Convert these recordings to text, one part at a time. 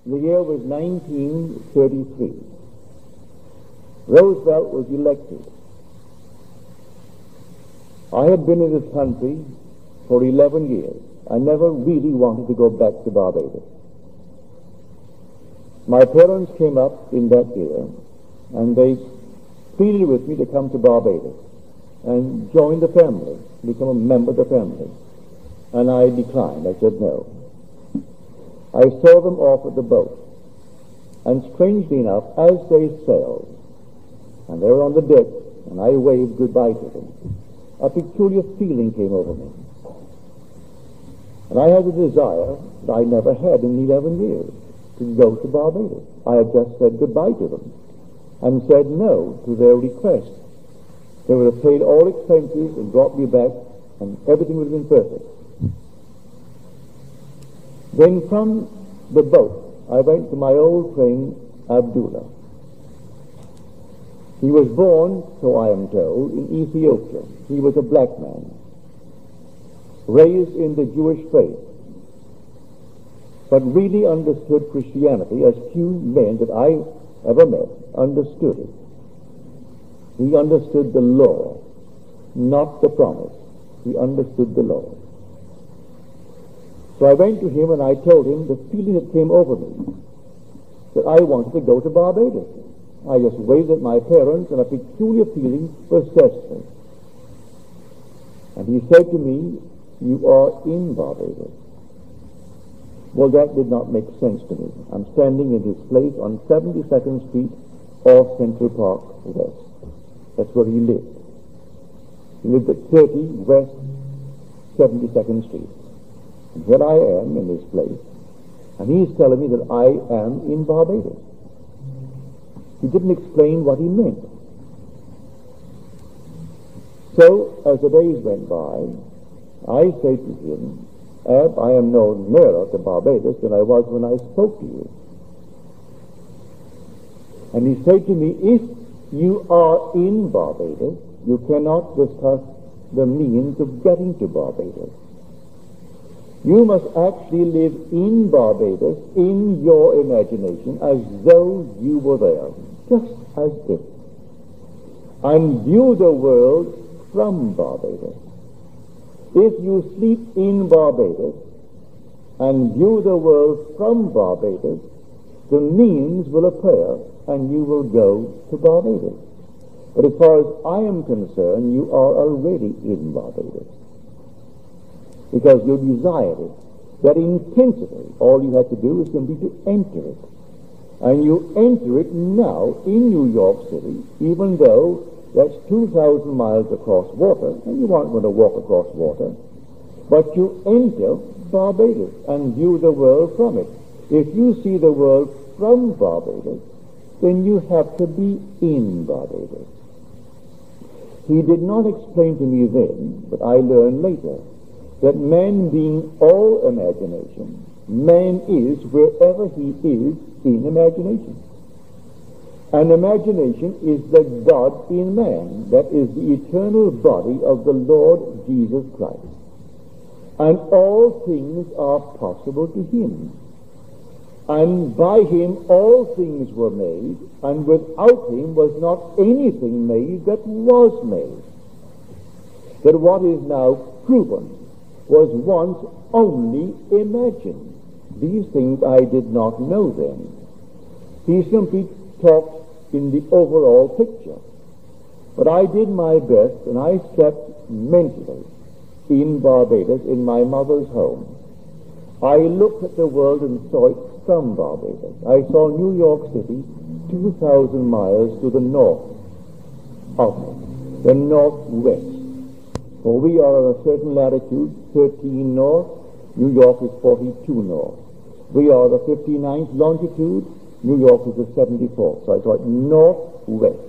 The year was 1933. Roosevelt was elected. I had been in this country for 11 years. I never really wanted to go back to Barbados. My parents came up in that year, and they pleaded with me to come to Barbados and join the family, become a member of the family. And I declined. I said no. I saw them off at the boat, and strangely enough, as they sailed, and they were on the deck, and I waved goodbye to them, a peculiar feeling came over me. And I had a desire that I never had in 11 years, to go to Barbados. I had just said goodbye to them, and said no to their request. They would have paid all expenses and brought me back, and everything would have been perfect. Then from the boat, I went to my old friend, Abdullah. He was born, so I am told, in Ethiopia. He was a black man, raised in the Jewish faith, but really understood Christianity as few men that I ever met understood it. He understood the law, not the promise. He understood the law. So I went to him and I told him the feeling that came over me, that I wanted to go to Barbados. I just waved at my parents, and a peculiar feeling possessed me. And he said to me, "You are in Barbados." Well, that did not make sense to me. I'm standing in his place on 72nd Street off Central Park West. That's where he lived. He lived at 30 West 72nd Street. And here I am in this place, and he's telling me that I am in Barbados. He didn't explain what he meant. So, as the days went by, I said to him, "Ab, I am no nearer to Barbados than I was when I spoke to you." And he said to me, "If you are in Barbados, you cannot discuss the means of getting to Barbados. You must actually live in Barbados in your imagination as though you were there, just as if, and view the world from Barbados. If you sleep in Barbados and view the world from Barbados, the means will appear and you will go to Barbados. But as far as I am concerned, you are already in Barbados, because you desired it that intensity. All you have to do is simply to enter it. And you enter it now in New York City, even though that's 2,000 miles across water, and you aren't going to walk across water, but you enter Barbados and view the world from it. If you see the world from Barbados, then you have to be in Barbados." He did not explain to me then, but I learned later, that man being all imagination, man is wherever he is in imagination. And imagination is the God in man, that is the eternal body of the Lord Jesus Christ. And all things are possible to him. And by him all things were made, and without him was not anything made that was made. That what is now proven was once only imagined. These things I did not know then. He simply talked in the overall picture. But I did my best, and I slept mentally in Barbados, in my mother's home. I looked at the world and saw it from Barbados. I saw New York City 2,000 miles to the north of it, the northwest. For we are on a certain latitude, 13 north, New York is 42 north. We are the 59th longitude, New York is the 74th. So I saw it northwest,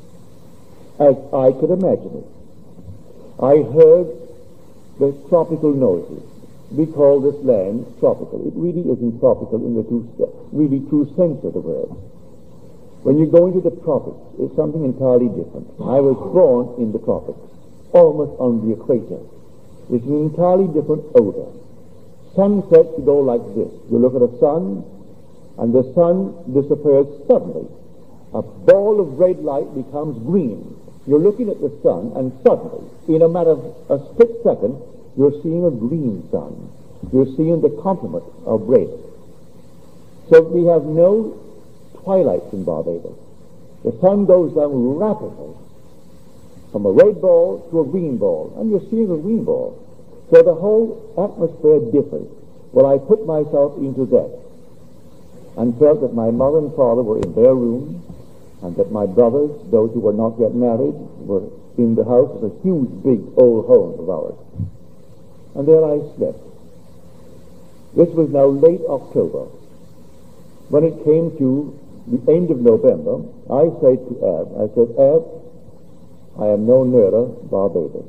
as I could imagine it. I heard the tropical noises. We call this land tropical. It really isn't tropical in the really true sense of the word. When you go into the tropics, it's something entirely different. I was born in the tropics, almost on the equator. It's an entirely different odor. Sunsets go like this. You look at a sun, and the sun disappears suddenly. A ball of red light becomes green. You're looking at the sun, and suddenly, in a matter of a split second, you're seeing a green sun. You're seeing the complement of red. So we have no twilights in Barbados. The sun goes down rapidly from a red ball to a green ball, and you're seeing a green ball. So the whole atmosphere differs. Well, I put myself into that and felt that my mother and father were in their room, and that my brothers, those who were not yet married, were in the house. It was a huge, big, old home of ours. And there I slept. This was now late October. When it came to the end of November, I said to Ab, I am no nearer Barbados.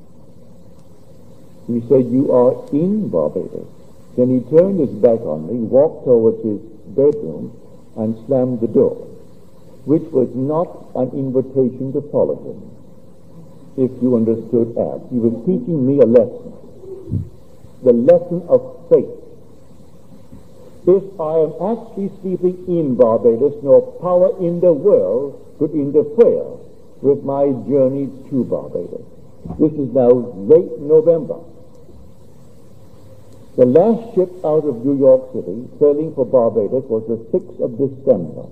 He said, you are in Barbados. Then he turned his back on me, walked towards his bedroom, and slammed the door, which was not an invitation to follow him. If you understood Ab, he was teaching me a lesson, the lesson of faith. If I am actually sleeping in Barbados, no power in the world could interfere with my journey to Barbados. This is now late November. The last ship out of New York City, sailing for Barbados, was the 6th of December.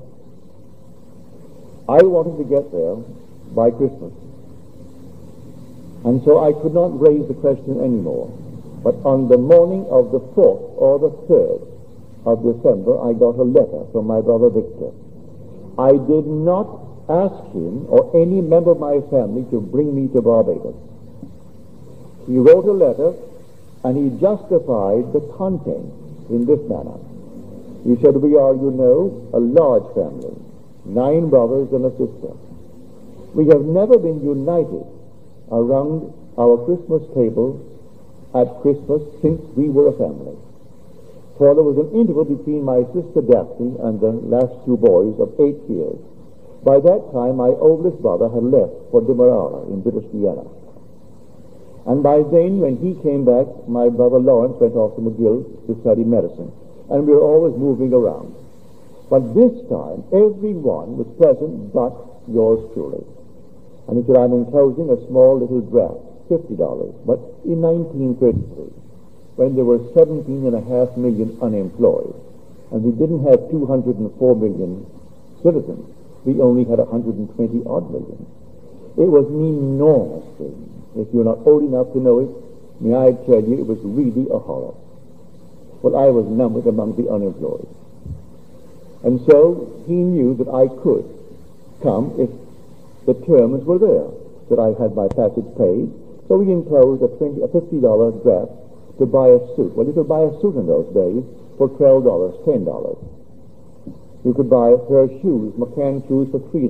I wanted to get there by Christmas, and so I could not raise the question anymore. But on the morning of the 4th or the 3rd of December, I got a letter from my brother Victor. I did not ask him or any member of my family to bring me to Barbados. He wrote a letter, and he justified the content in this manner. He said, we are, you know, a large family, 9 brothers and a sister. We have never been united around our Christmas table at Christmas since we were a family. For there was an interval between my sister Daphne and the last 2 boys of 8 years. By that time, my oldest brother had left for Demerara in British Guiana. And by then, when he came back, my brother Lawrence went off to McGill to study medicine. And we were always moving around. But this time, everyone was present but yours truly. And he said, I'm enclosing a small little draft, $50. But in 1933, when there were 17.5 million unemployed, and we didn't have 204 million citizens, we only had 120-odd million. It was an enormous thing. If you're not old enough to know it, may I tell you, it was really a horror. Well, I was numbered among the unemployed. And so he knew that I could come if the terms were there, that I had my passage paid. So we enclosed a $50 draft to buy a suit. Well, you could buy a suit in those days for $12, $10. You could buy a pair of shoes, McCann shoes, for $3.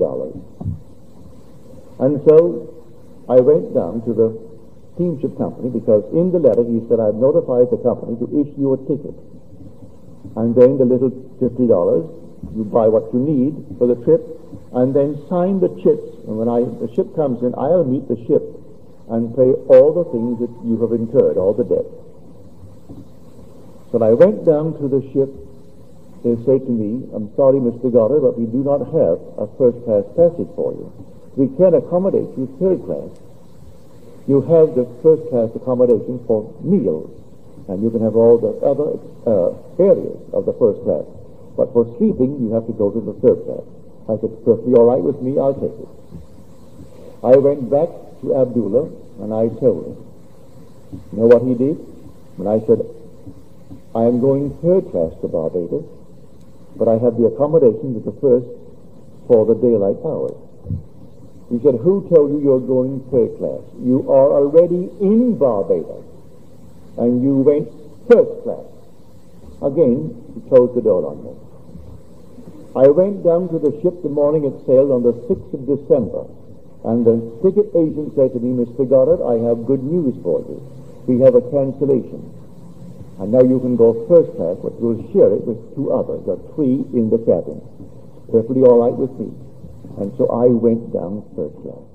And so I went down to the steamship company, because in the letter he said, I've notified the company to issue a ticket. And then the little $50, you buy what you need for the trip, and then sign the chips. And when the ship comes in, I'll meet the ship and pay all the things that you have incurred, all the debt. So I went down to the ship. They said to me, I'm sorry, Mr. Goddard, but we do not have a first-class passage for you. We can accommodate you third class. You have the first-class accommodation for meals, and you can have all the other areas of the first class. But for sleeping, you have to go to the third class. I said, perfectly all right with me, I'll take it. I went back to Abdullah, and I told him. You know what he did? When I said, I am going third class to Barbados, but I have the accommodation with the first for the daylight hours. He said, who told you you're going third class? You are already in Barbados, and you went first class. Again, he closed the door on me. I went down to the ship the morning it sailed on the 6th of December, and the ticket agent said to me, Mr. Goddard, I have good news for you. We have a cancellation. And now you can go first class, but you'll share it with 2 others. There are 3 in the cabin. Perfectly all right with me. And so I went down first class.